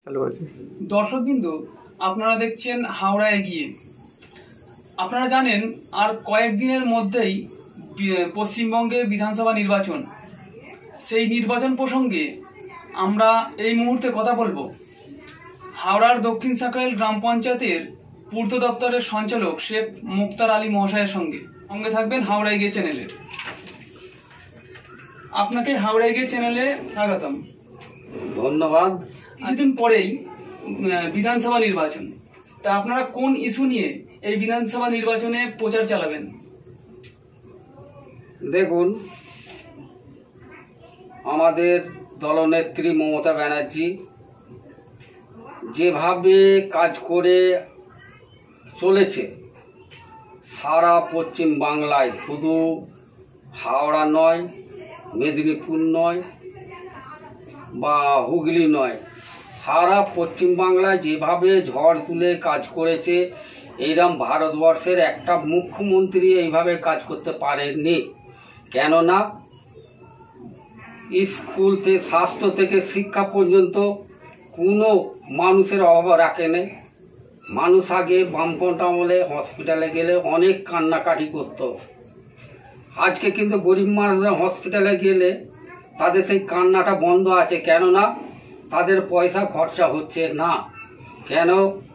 দর্শকবৃন্দু, আপনারা দেখছেন হাওড়া এগিয়ে। আপনারা জানেন আর কয়েকদিনের মধ্যেই পশ্চিমবঙ্গে বিধানসভা নির্বাচন। সেই নির্বাচন প্রসঙ্গে আমরা এই মুহূর্তে কথা বলবো হাওড়ার দক্ষিণ সাকরাইল গ্রাম পঞ্চায়েতের পূর্ত দপ্তরের সঞ্চালক শেখ মুক্তার আলী মহাশয়ের সঙ্গে থাকবেন হাওড়া এগিয়ে চ্যানেলের। আপনাকে হাওড়া এগিয়ে চ্যানেলে স্বাগতম। ধন্যবাদ। কিছুদিন পরেই বিধানসভা নির্বাচন, তা আপনারা কোন ইস্যু নিয়ে এই বিধানসভা নির্বাচনে প্রচার চালাবেন? দেখুন, আমাদের দলনেত্রী মমতা ব্যানার্জি যেভাবে কাজ করে চলেছে সারা পশ্চিম বাংলায়, শুধু হাওড়া নয়, মেদিনীপুর নয় বা হুগলি নয়, সারা পশ্চিম বাংলায় যেভাবে ঝড় তুলে কাজ করেছে, এইরকম ভারতবর্ষের একটা মুখ্যমন্ত্রী এইভাবে কাজ করতে পারেননি। কেননা স্কুল থেকে স্বাস্থ্য থেকে শিক্ষা পর্যন্ত কোনো মানুষের অভাব রাখেনি। মানুষ আগে বামপন্থা আমলে হসপিটালে গেলে অনেক কান্নাকাটি করত। আজকে কিন্তু গরিব মানুষরা হসপিটালে গেলে তাদের সেই কান্নাটা বন্ধ আছে, কেননা তাদের পয়সা খরচা হচ্ছে না। কেন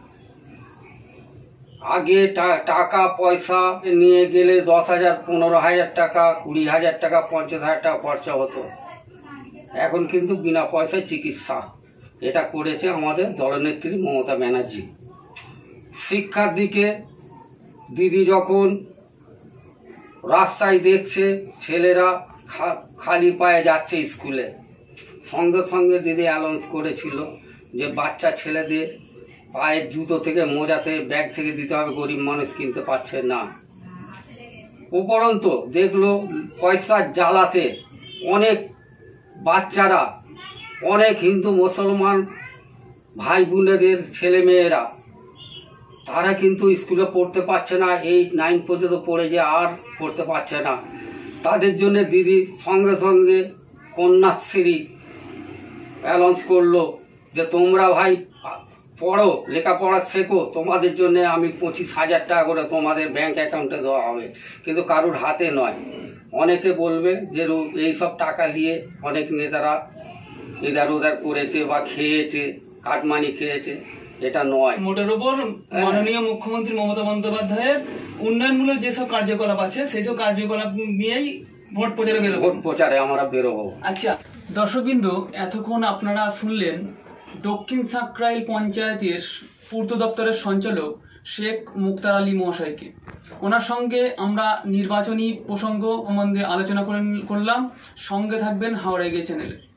আগে টাকা পয়সা নিয়ে গেলে 10,000, 15,000 টাকা, 20,000 টাকা, 50,000 টাকা খরচা হতো। এখন কিন্তু বিনা পয়সায় চিকিৎসা। এটা করেছে আমাদের দলনেত্রী মমতা ব্যানার্জি। শিক্ষার দিকে দিদি যখন রাস্তায় দেখছে ছেলেরা খালি পায়ে যাচ্ছে স্কুলে, সঙ্গে সঙ্গে দিদি অ্যানাউন্স করেছিল যে বাচ্চা ছেলেদের পায়ের জুতো থেকে, মোজা থেকে, ব্যাগ থেকে দিতে হবে, গরিব মানুষ কিনতে পারছে না। উপরন্তু দেখলো পয়সার জ্বালাতে অনেক বাচ্চারা, অনেক হিন্দু মুসলমান ভাই বোনেদের ছেলে মেয়েরা, তারা কিন্তু স্কুলে পড়তে পারছে না। 8, 9 পর্যন্ত পড়ে যে আর পড়তে পারছে না। তাদের জন্য দিদি সঙ্গে সঙ্গে কন্যাশ্রী অ্যানাউন্স করলো যে তোমরা ভাই পড়ো, লেখাপড়া শেখো, তোমাদের জন্য আমি 25,000 টাকা করে তোমাদের ব্যাংক অ্যাকাউন্টে দেওয়া হবে, কিন্তু কারুর হাতে নয়। অনেকে বলবে যে এইসব টাকা নিয়ে অনেক নেতারা এদার ওদার করেছে বা খেয়েছে, কাটমানি খেয়েছে, এটা নয়। মোটের উপর মাননীয় মুখ্যমন্ত্রী মমতা বন্দ্যোপাধ্যায়ের উন্নয়নমূলক যেসব কার্যকলাপ আছে সেই সব কার্যকলাপ নিয়েই ভোট প্রচারে আমরা বেরোবো। আচ্ছা দর্শকবৃন্দু, এতক্ষণ আপনারা শুনলেন দক্ষিণ সাকরাইল পঞ্চায়েতের পূর্ত দপ্তরের সঞ্চালক শেখ মুক্তার আলী মহাশয়কে। ওনার সঙ্গে আমরা নির্বাচনী প্রসঙ্গ সম্বন্ধে আলোচনা করলাম। সঙ্গে থাকবেন হাওড়া এগিয়ে চ্যানেলে।